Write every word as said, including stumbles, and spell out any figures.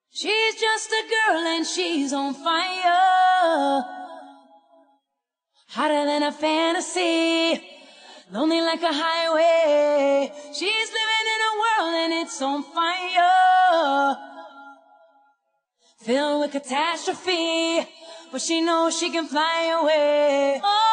She's just a girl and she's on fire, hotter than a fantasy, lonely like a highway. She's living in a world and it's on fire, filled with catastrophe, but she knows she can fly away. Oh,